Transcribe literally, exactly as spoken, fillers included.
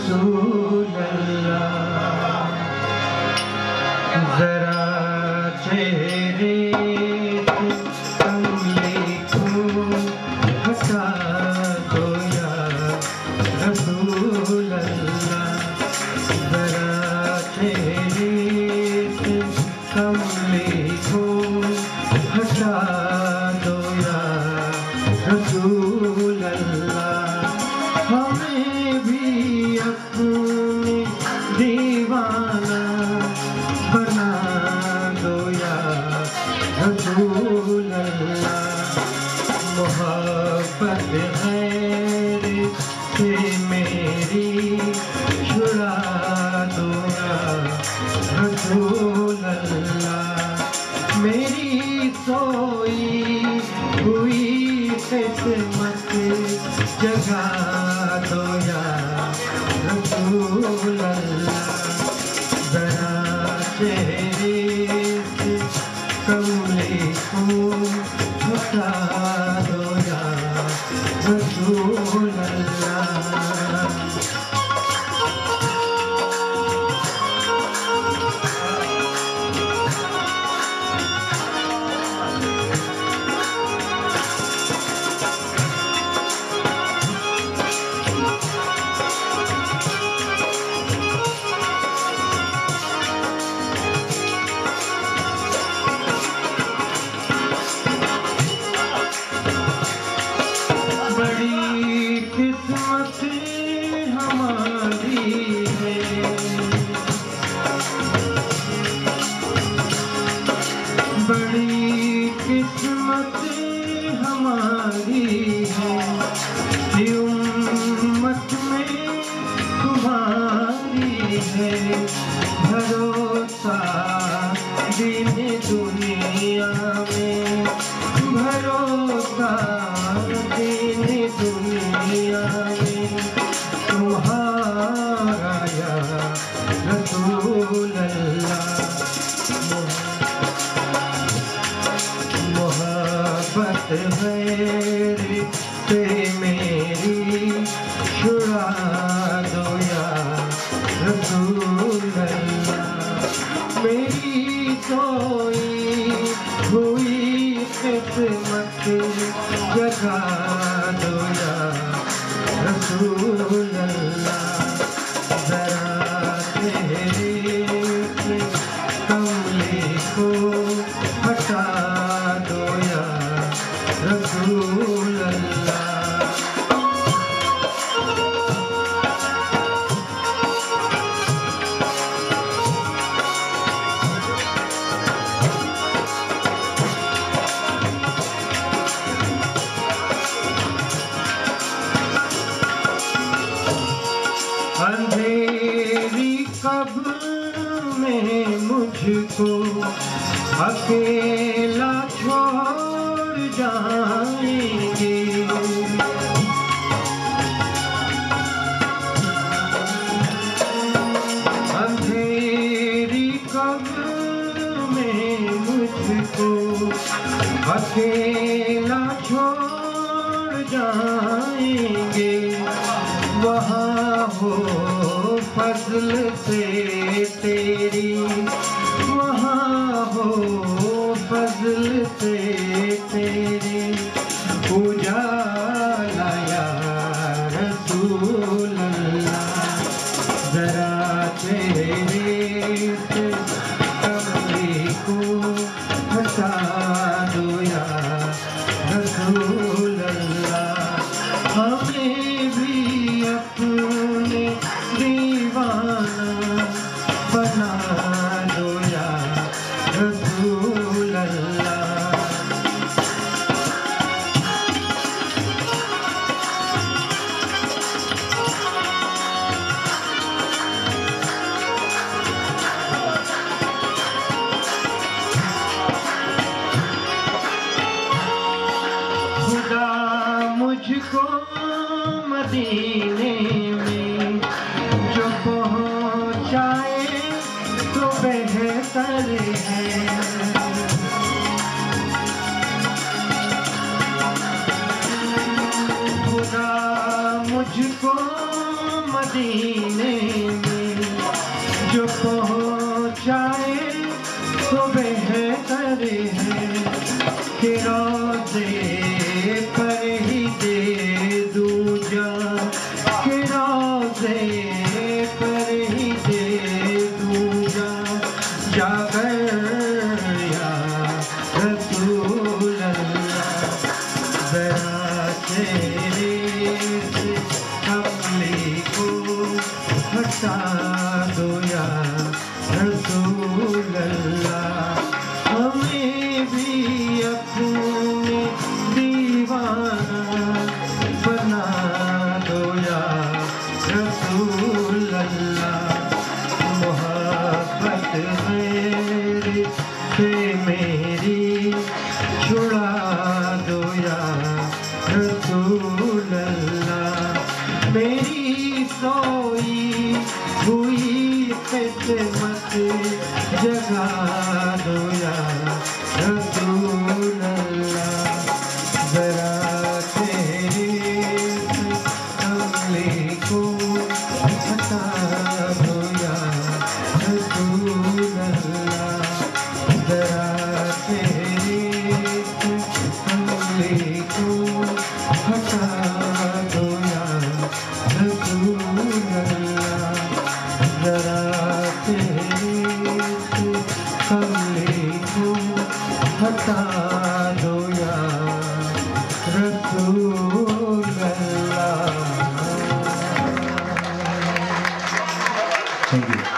रसूल अल्लाह। जरा चेहरे से कमले को हटा दो या रसूल अल्लाह। जरा चेहरे से कमले को हटा दो या रसूल अल्लाह। हमें भी अपने दीवाना बना दो या रसूल अल्लाह। मोहब्बत गैर से मेरी छुड़ा दो या रसूल अल्लाह। मेरी सोई हुई किस्मत जगा दो या रसूल अल्लाह। जरा चेहरे से कमले को हटा दो या रसूल अल्लाह। बड़ी किस्मत हमारी है, बड़ी किस्मत हमारी है कि उम्मत में तुम्हारी है भरोसा। दिन दुनिया में भरोसा, दिन दुनिया में तुम्हारा या रसूल अल्लाह। मोहब्बत गैर से मेरी छुड़ा दो या रसूल अल्लाह। मेरी सोई हुई किस्मत जगा दो या रसूल अल्लाह। जरा चेहरे से कमले को हटा दो या रसूल अल्लाह। अंधेरी कब्र में मुझको अकेला छोड़ जाएंगे। अंधेरी कब्र में मुझको अकेला छोड़ जाएंगे। वहाँ हो फजल से तेरी, वहाँ हो फजल से तेरी उजाला या रसूल अल्लाह। जरा चेहरे से कमले को हटा दो या रसूल अल्लाह। हमें भी अपने दीवाना बना दो या रसूल अल्लाह। खुदा मुझको मदीने में जो पहुँचाए तो बेहतर है। खुदा मुझको मदीने रोजे पर ही दे दूंगा जाकर या रसूल अल्लाह। जरा तेरे से कमली को हटा दो या रसूल अल्लाह। हमें भी अपने दीवाना बना दो या रसूल अल्लाह। मोहब्बत मेरी से मेरी छुड़ा दो या रसूल अल्लाह। मेरी सोई हुई किस्मत जगा दो या रसूल अल्लाह। जरा तेरे कमली को हटा दो या रसूल अल्लाह। जरा तेरे कमली को हटा दो या रसूल अल्लाह। जरा तेरे कमली को हटा दो या रसूल अल्लाह। Thank you.